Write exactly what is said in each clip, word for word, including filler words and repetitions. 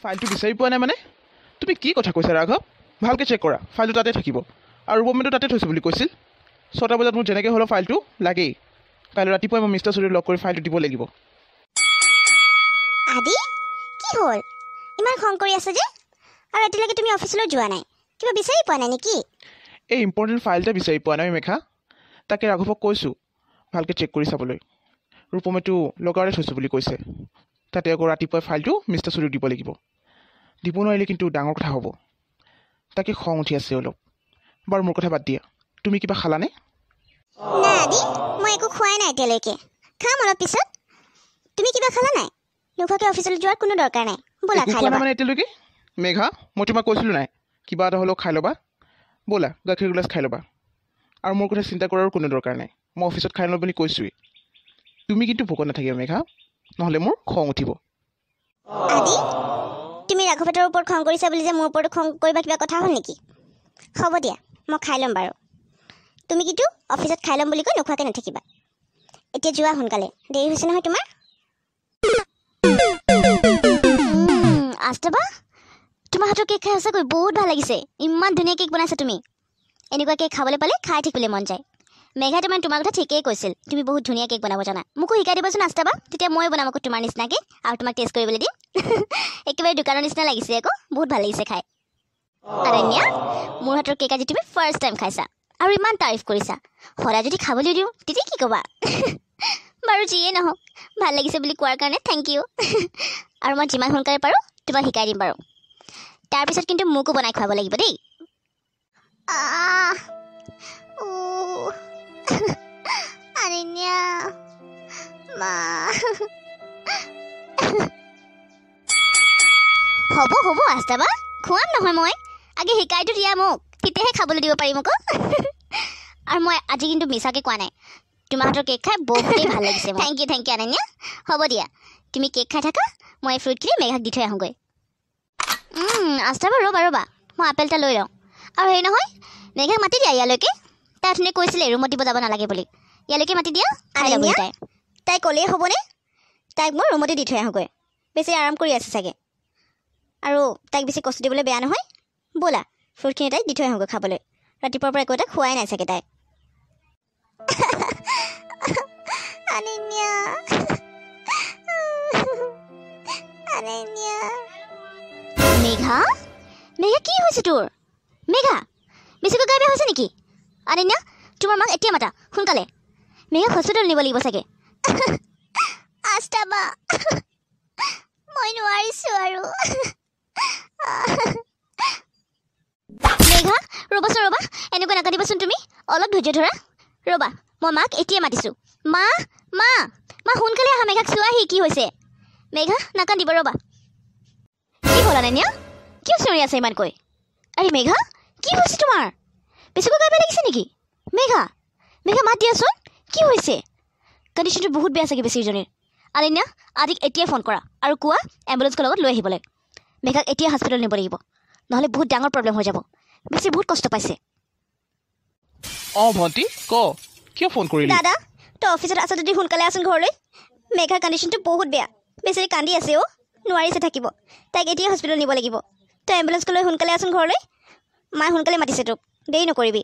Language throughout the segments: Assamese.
ফাইলটো বিচাৰি পোৱা নাই মানে তুমি কি কথা কৈছা ৰাঘৱ ভালকৈ চেক কৰা ফাইলটো তাতে থাকিব আৰু ৰুবমেটো তাতে থৈছোঁ বুলি কৈছিল ছটা বজাত মোৰ যেনেকৈ হ'লেও ফাইলটো লাগেই কাইলৈ ৰাতিপুৱাই মই মিষ্টাৰ চুৰিক লগ কৰি ফাইলটো দিব লাগিব আদি কি হ'ল ইমান খং কৰি আছে যে আৰু এতিয়ালৈকে তুমি অফিচলৈ যোৱা নাই কিবা বিচাৰি পোৱা নাই নেকি এই ইম্পৰ্টেণ্ট ফাইল এটা বিচাৰি পোৱা নাই মেঘা তাকে ৰাঘৱক কৈছোঁ ভালকৈ চেক কৰি চাবলৈ ৰুপমেটো লগাৰে থৈছোঁ বুলি কৈছে তাতে আকৌ ৰাতিপুৱাই ফাইলটো মিষ্টাৰ চুৰিক দিব লাগিব দিব নোৱাৰিলে কিন্তু ডাঙৰ কথা হ'ব তাকে খং উঠি আছে অলপ বাৰু মোৰ কথা বাদ দিয়া তুমি কিবা খালানে নাই আদি মই একো খোৱাই নাই এতিয়ালৈকে খাম অলপ পিছত তুমি কিবা খালা নাই নোখোৱাকৈ অফিচলৈ যোৱাৰ কোনো দৰকাৰ নাই ব'লা খাই ল'বা মানে এতিয়ালৈকে মেঘা মই তোমাক কৈছিলোঁ নাই কিবা এটা হ'লেও খাই ল'বা ব'লা গাখীৰ গিলাচ খাই ল'বা আৰু মোৰ কথা চিন্তা কৰাৰ কোনো দৰকাৰ নাই মই অফিচত খাই ল'ম বুলি কৈছোঁৱেই তুমি কিন্তু ভোকত নাথাকিবা মেঘা নহ'লে মোৰ খং উঠিব আদি তুমি ৰাঘৱহঁতৰ ওপৰত খং কৰিছা বুলি যে মোৰ ওপৰত খং কৰিবা কিবা কথা হ'ল নেকি হ'ব দিয়া মই খাই ল'ম বাৰু তুমি কিন্তু অফিচত খাই ল'ম বুলি কৈ নোখোৱাকৈ নাথাকিবা এতিয়া যোৱা সোনকালে দেৰি হৈছে নহয় তোমাৰ আস্তাবা তোমাৰ হাতৰ কেক খাই সঁচাকৈ বহুত ভাল লাগিছে ইমান ধুনীয়া কেক বনাইছা তুমি এনেকুৱা কেক খাবলৈ পালে খাই থাকিবলৈ মন যায় মেঘাই তোমাৰ তোমাৰ কথা ঠিকেই কৈছিল তুমি বহুত ধুনীয়া কেক বনাব জানা মোকো শিকাই দিবাচোন আস্তাবা তেতিয়া মই বনাম আকৌ তোমাৰ নিচিনাকৈ আৰু তোমাক টেষ্ট কৰিবলৈ দিম একেবাৰে দোকানৰ নিচিনা লাগিছে আকৌ বহুত ভাল লাগিছে খাই আৰণ্যা মোৰ হাতৰ কেক আজি তুমি ফাৰ্ষ্ট টাইম খাইছা আৰু ইমান তাৰিফ কৰিছা সদায় যদি খাবলৈ দিওঁ তেতিয়া কি ক'বা বাৰু যিয়ে নহওক ভাল লাগিছে বুলি কোৱাৰ কাৰণে থেংক ইউ আৰু মই যিমান সোনকালে পাৰোঁ তোমাক শিকাই দিম বাৰু তাৰপিছত কিন্তু মোকো বনাই খুৱাব লাগিব দেই আৰণ্যা মা হ'ব হ'ব আস্তাবা খুৱাম নহয় মই আগে শিকাইটো দিয়া মোক তেতিয়াহে খাবলৈ দিব পাৰিম আকৌ আৰু মই আজি কিন্তু মিছাকৈ কোৱা নাই তোমাৰ হাতৰ কেক খাই বহুতেই ভাল লাগিছে thank you thank you Ananya হ'ব দিয়া তুমি কেক খাই থাকা মই ফ্ৰুটখিনি মেঘাক দি থৈ আহোঁগৈ আস্তাবা ৰ'বা ৰ'বা মই আপেল এটা লৈ লওঁ আৰু হেৰি নহয় মেঘাক মাতি দিয়া ইয়ালৈকে তাই অথনি কৈছিলে ৰুমত দিব যাব নালাগে বুলি ইয়ালৈকে মাতি দিয়া খাই ল'ব তাই তাই ক'লেই হ'বনে তাইক মই ৰুমতে দি থৈ আহোঁগৈ বেছি আৰাম কৰি আছে চাগে আৰু তাইক বেছি কষ্ট দিবলৈ বেয়া নহয় ব'লা ফ্ৰুটখিনি তাইক দি থৈ আহোঁগৈ খাবলৈ ৰাতিপুৱাৰ পৰা একো এটা খোৱাই নাই চাগে তাই আনন্যা আনন্যা মেঘা মেঘা কি হৈছে তোৰ মেঘা বেছিকৈ গা বেয়া হৈছে নেকি আনন্যা তোমাৰ মাক এতিয়া মাতা সোনকালে মেঘাক হস্পিটেল নিব লাগিব চাগে আস্তাবা মই নোৱাৰিছোঁ আৰু মেঘা ৰ'বাচোন ৰ'বা এনেকৈ নাকাটিবাচোন তুমি অলপ ধৈৰ্য ধৰা ৰ'বা মই মাক এতিয়াই মাতিছোঁ মা মা মা সোনকালে আহা মেঘাক চোৱাহি কি হৈছে মেঘা নাকান্দিব ৰ'বা কি হ'ল আনন্যা কিয় চিঞৰি আছে ইমানকৈ আৰে মেঘা কি হৈছে তোমাৰ বেছিকৈ গা বেয়া লাগিছে নেকি মেঘা মেঘা মাত দিয়াচোন কি হৈছে কণ্ডিশ্যনটো বহুত বেয়া চাগে বেছিজনীৰ আনন্যা আদিক এতিয়াই ফোন কৰা আৰু কোৱা এম্বুলেঞ্চৰ লগত লৈ আহিবলৈ মেঘাক এতিয়া হস্পিটেল নিব লাগিব নহ'লে বহুত ডাঙৰ প্ৰব্লেম হৈ যাব বেছি বহুত কষ্ট পাইছে অঁ ভণ্টি ক কিয় ফোন কৰিলি দাদা তই অফিচত আছ যদি সোনকালে আছোন ঘৰলৈ মেঘাৰ কণ্ডিশ্যনটো বহুত বেয়া বেছি কান্দি আছে অ' নোৱাৰিছে থাকিব তাইক এতিয়া হস্পিটেল নিব লাগিব তই এম্বুলেঞ্চক লৈ সোনকালে আছোন ঘৰলৈ মায়ে সোনকালে মাতিছে তোক দেৰি নকৰিবি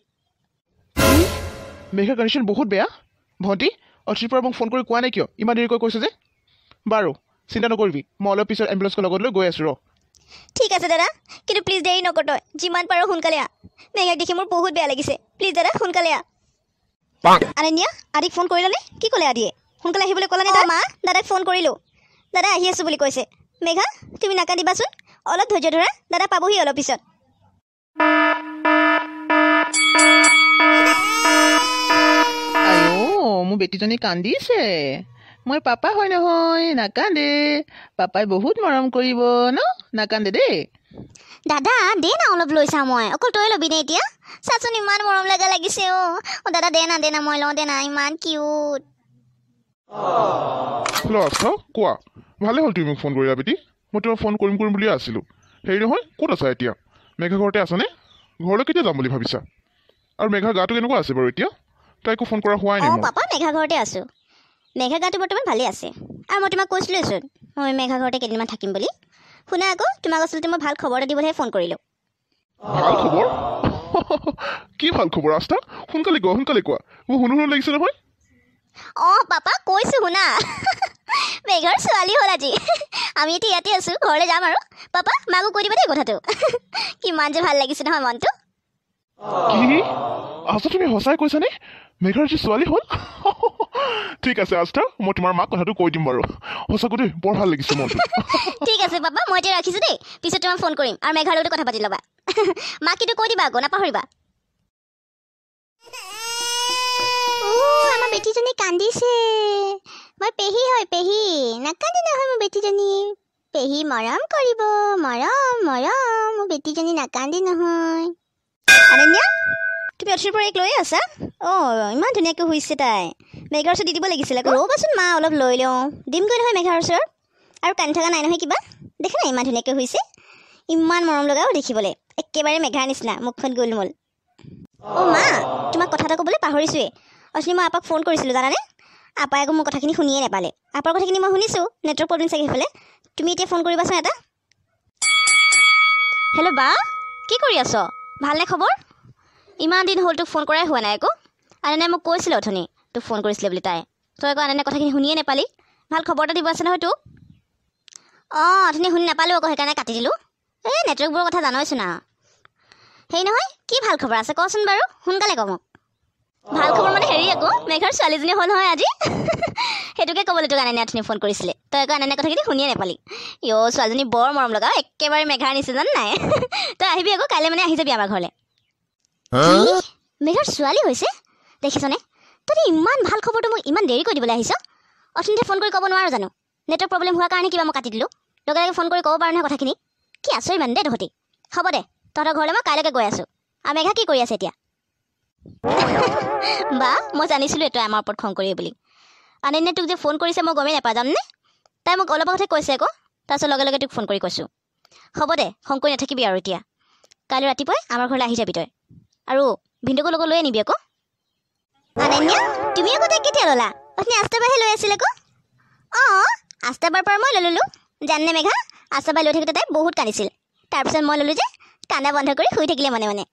মেঘাৰ কণ্ডিশ্যন বহুত বেয়া ভণ্টি অথিৰ পৰা মোক ফোন কৰি কোৱা নাই কিয় ইমান দেৰিকৈ কৈছে যে বাৰু চিন্তা নকৰিবি মই অলপ পিছত এম্বুলেঞ্চৰ লগত লৈ গৈ আছোঁ ৰ ঠিক আছে দাদা কিন্তু প্লিজ দেৰি নকৰ তই যিমান পাৰোঁ সোনকালে আহ মেঘাক দেখি মোৰ বহুত বেয়া লাগিছে প্লিজ দাদা সোনকালে আহ আনন্যা আদিক ফোন কৰিলানে কি ক'লে আদিয়ে সোনকালে আহিবলৈ ক'লানে মা দাদাক ফোন কৰিলোঁ দাদা আহি আছোঁ বুলি কৈছে মেঘা তুমি নাকান্দিবাচোন অলপ ধৈৰ্য ধৰা দাদা পাবহি অলপ পিছত মোৰ বেটীজনী কান্দিছে মই পাপা হয় নহয় নাকান্দে পাপাই বহুত মৰম কৰিব ন নাকান্দে দেই দাদা দে না অলপ লৈ চাওঁ মই অকল তই ল'বি নে এতিয়া চাচোন ইমান মৰম লগা লাগিছে অ' অ' দাদা দে না দে না মই লওঁ দে না ইমান কিউট হেল্ল' আচ্ছা কোৱা ভালে হ'ল তুমি মোক ফোন কৰিলা বেটি মই তোমাক ফোন কৰিম কৰিম বুলিয়ে আছিলোঁ হেৰি নহয় ক'ত আছা এতিয়া মেঘা ঘৰতে আছানে ঘৰলৈ কেতিয়া যাম বুলি ভাবিছা আৰু মেঘাৰ গাটো কেনেকুৱা আছে বাৰু এতিয়া তাইকো ফোন কৰা হোৱাই নাই অঁ পাপা মেঘা ঘৰতে আছোঁ মেঘা গাটো বৰ্তমান ভালেই আছে আৰু মই তোমাক কৈছিলোঁচোন মই মেঘা ঘৰতে কেইদিনমান থাকিম বুলি শুনা আকৌ তোমাক আচলতে মই ভাল খবৰ এটা দিবলৈহে ফোন কৰিলোঁ ভাল খবৰ কি ভাল খবৰ আস্থা সোনকালে কোৱা সোনকালে কোৱা মোৰ শুনো শুনো লাগিছে নহয় অঁ পাপা কৈছোঁ শুনা মেঘৰ ছোৱালী হ'ল আজি আমি এতিয়া ইয়াতে আছোঁ ঘৰলৈ যাম আৰু পাপা মাকো কৈ দিবা দেই কথাটো কিমান যে ভাল লাগিছে নহয় মনটো কি আস্থা তুমি সঁচাই কৈছানে মেঘৰ যি ছোৱালী হ'ল ঠিক আছে আস্থা মই তোমাৰ মাক কথাটো কৈ দিম বাৰু সঁচাকৈ দেই বৰ ভাল লাগিছে মনটো ঠিক আছে পাপা মই এতিয়া ৰাখিছোঁ দেই পিছত তোমাক ফোন কৰিম আৰু মেঘাৰ লগতো কথা পাতি ল'বা মাক কিন্তু কৈ দিবা আকৌ নাপাহৰিবা আমাৰ বেটীজনী কান্দিছে মই পেহী হয় পেহী নাকান্দি নহয় মোৰ বেটীজনী পেহী মৰম কৰিব মৰম মৰম মোৰ বেটীজনী নাকান্দি নহয় অনন্যা তুমি অথিৰ পৰা এক লৈয়ে আছা অঁ ইমান ধুনীয়াকৈ শুইছে তাই মেঘাৰ ওচৰত দি দিব লাগিছিলে আকৌ ৰ'বাচোন মা অলপ লৈ লওঁ দিমগৈ নহয় মেঘাৰ ওচৰত আৰু কান্দি থকা নাই নহয় কিবা দেখা নাই ইমান ধুনীয়াকৈ শুইছে ইমান মৰম লগাও দেখিবলৈ একেবাৰে মেঘাৰ নিচিনা মুখখন গোলমোল অঁ মা তোমাক কথা এটা ক'বলৈ পাহৰিছোঁৱেই অথনি মই আপাক ফোন কৰিছিলোঁ জানানে আপাই আকৌ মোৰ কথাখিনি শুনিয়ে নাপালে আপাৰ কথাখিনি মই শুনিছোঁ নেটৱৰ্ক প্ৰব্লেম চাগে সেইফালে তুমি এতিয়া ফোন কৰিবাচোন এটা হেল্ল' বা কি কৰি আছ ভালনে খবৰ ইমান দিন হ'ল তোক ফোন কৰাই হোৱা নাই আকৌ আনন্দাই মোক কৈছিলে অথনি তোক ফোন কৰিছিলে বুলি তাই তই আকৌ আনন্দাই কথাখিনি শুনিয়ে নাপালি ভাল খবৰ এটা দিব আছে নহয় তোক অঁ অথনি শুনি নাপালোঁ আকৌ সেইকাৰণে কাটি দিলোঁ এই নেটৱৰ্কবোৰৰ কথা জানইচোন না হেৰি নহয় কি ভাল খবৰ আছে কচোন বাৰু সোনকালে ক মোক ভাল খবৰ মানে হেৰি আকৌ মেঘাৰ ছোৱালীজনী হ'ল নহয় আজি সেইটোকে ক'বলৈ তোক আনন্দাই অথনি ফোন কৰিছিলে তই আকৌ আনন্দাই কথাখিনি শুনিয়ে নাপালি ইঅ' ছোৱালীজনী বৰ মৰম লগা একেবাৰে মেঘাৰ নিচিনা জান নাই তই আহিবি আকৌ কাইলৈ মানে আহি যাবি আমাৰ ঘৰলৈ মেঘাৰ ছোৱালী হৈছে দেখিছনে তই ইমান ভাল খবৰটো মোক ইমান দেৰি কৰি দিবলৈ আহিছ অথনিতে ফোন কৰি ক'ব নোৱাৰো জানো নেটৱৰ্ক প্ৰব্লেম হোৱাৰ কাৰণে কিবা মই কাটি দিলোঁ লগে লগে ফোন কৰি ক'ব পাৰোঁ নহয় কথাখিনি কি আছৰি মানে দেই তহঁতি হ'ব দে তহঁতৰ ঘৰলৈ মই কাইলৈকে গৈ আছোঁ আৰু মেঘা কি কৰি আছে এতিয়া বা মই জানিছিলোঁ তই আমাৰ ওপৰত খং কৰি বুলি আনন্যাই তোক যে ফোন কৰিছে মই গমেই নাপাওঁ জাননে তাই মোক অলপ আগতে কৈছে আকৌ তাৰপিছত লগে লগে তোক ফোন কৰি কৈছোঁ হ'ব দে খং কৰি নাথাকিবি আৰু এতিয়া কাইলৈ ৰাতিপুৱাই আমাৰ ঘৰলৈ আহি যাবি তই আৰু ভিন্দুকো লগত লৈ আনিবি আকৌ অনন্যা তুমি আকৌ তাইক কেতিয়া ল'লা অথনি আস্তাবাইহে লৈ আছিল আকৌ অঁ আস্তাবাৰ পৰা মই লৈ ল'লোঁ জাননে মেঘা আস্তাবাই লৈ থাকোঁতে তাই বহুত কান্দিছিল তাৰপিছত মই ল'লোঁ যে কান্দা বন্ধ কৰি শুই থাকিলে মনে মনে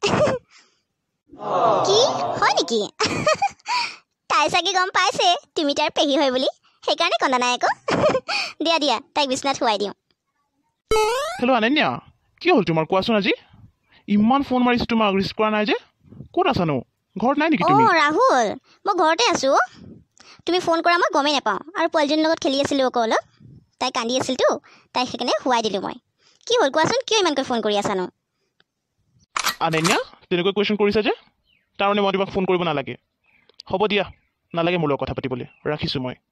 কি হয় নেকি তাই চাগে গম পাইছে তুমি তাৰ পেহী হয় বুলি সেইকাৰণে কন্দা নাই আকৌ দিয়া দিয়া তাইক বিচনাত শুৱাই দিওঁ হেল্ল' অনন্যা কি হ'ল তোমাৰ কোৱাচোন আজি ইমান ফোন মাৰিছোঁ তোমাক ৰিচিভ কৰা নাই যে ক'ত আছানো ঘৰত নাই নেকি তুমি অঁ ৰাহুল মই ঘৰতে আছোঁ তুমি ফোন কৰা মই গমেই নাপাওঁ আৰু পোৱালীজনীৰ লগত খেলি আছিলোঁ আকৌ অলপ তাই কান্দি আছিলতো তাইক সেইকাৰণে শুৱাই দিলোঁ মই কি হ'ল কোৱাচোন কিয় ইমানকৈ ফোন কৰি আছানো অনন্যা তেনেকৈ কুৱেশ্যন কৰিছা যে তাৰমানে মই তোমাক ফোন কৰিব নালাগে হ'ব দিয়া নালাগে মোৰ লগত কথা পাতিবলৈ ৰাখিছোঁ মই